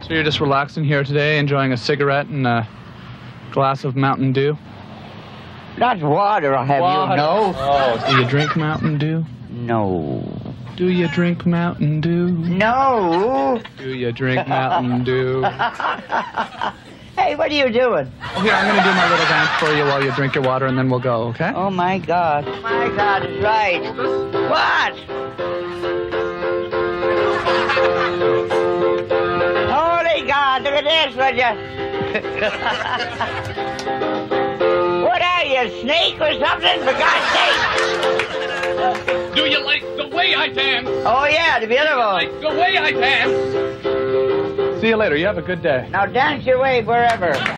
So you're just relaxing here today, enjoying a cigarette and a glass of Mountain Dew? Not water, I'll have you know. Oh, do you drink Mountain Dew? No. Do you drink Mountain Dew? No. Do you drink Mountain Dew? Hey, what are you doing? Oh, here, I'm going to do my little dance for you while you drink your water, and then we'll go, okay? Oh, my God. My God is right. What? Holy God, look at this, would you? What are you, a snake or something? For God's sake. Do you like the way I dance? Oh, yeah, the beautiful. Like the way I dance? See you later. You have a good day. Now dance your way wherever.